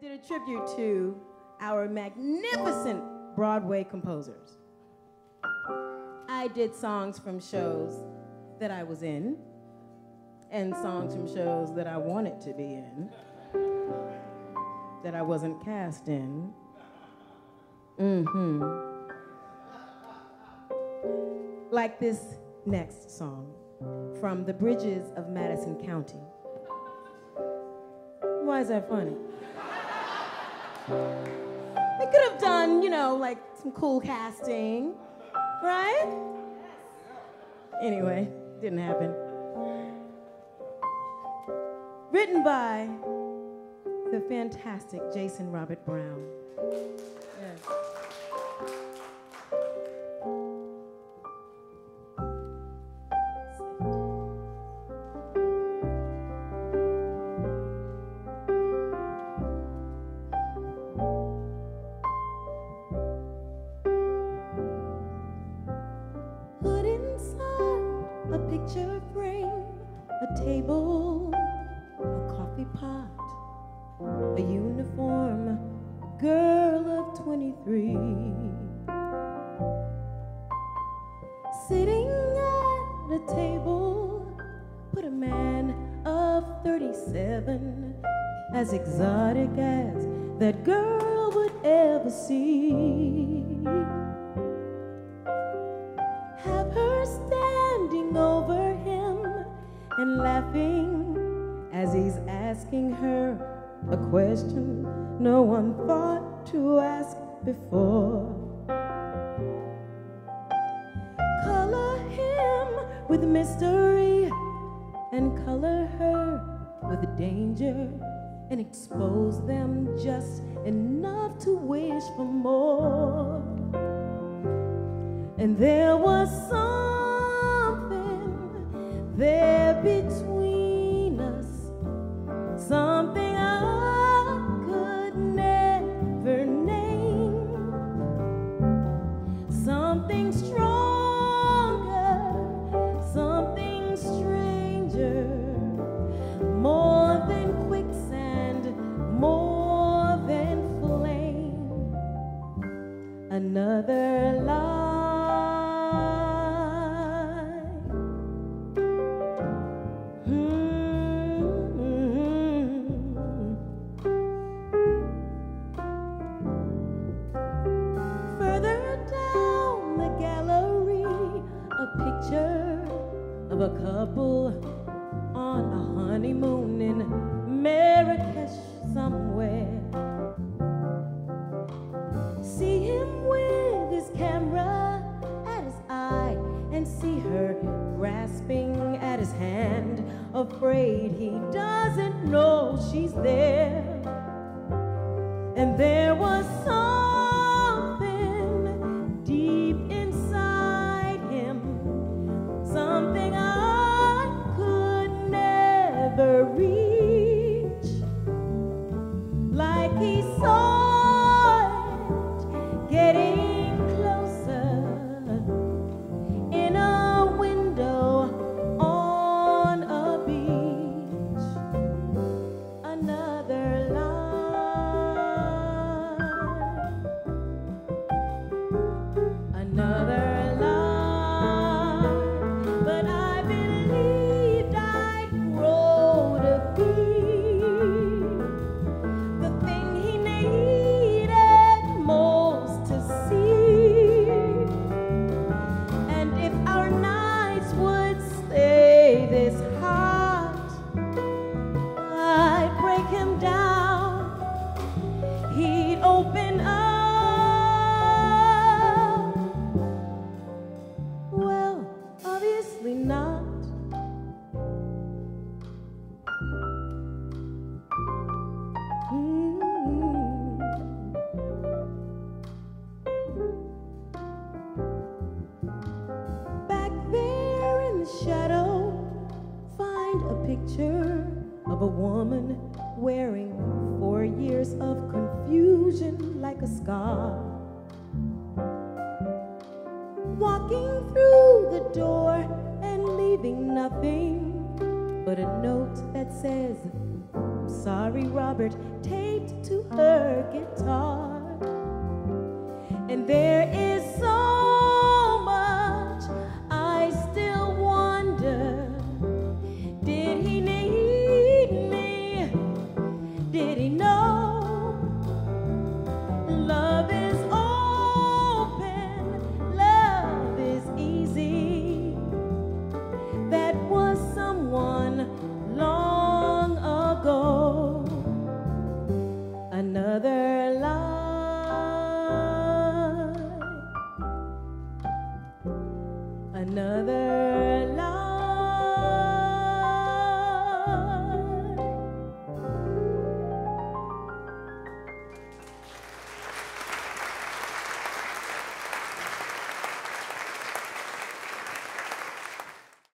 did a tribute to our magnificent Broadway composers. I did songs from shows that I was in and songs from shows that I wanted to be in, that I wasn't cast in. Like this next song from the Bridges of Madison County. Why is that funny? They could have done, you know, like some cool casting, right? Anyway, didn't happen. Written by the fantastic Jason Robert Brown. Yes. Put inside a picture frame, a table, a coffee pot, a uniform, girl of 23, sitting at a table, put a man of 37, as exotic as that girl would ever see. Have her standing over him and laughing as he's asking her a question no one thought to ask before. Color him with mystery and color her with danger, and expose them just enough to wish for more. And there was something there between us, something I could never name, something stronger, something stranger, more than quicksand, more than flame, another life. Of a couple on a honeymoon in Marrakesh somewhere. See him with his camera at his eye and see her grasping at his hand, afraid he doesn't know she's there. And there was something deep inside him, something I could never reach, like he saw it getting closer in a window on a beach, another line, another of a woman wearing 4 years of confusion like a scar, walking through the door and leaving nothing but a note that says, "I'm sorry, Robert," taped to her guitar, and there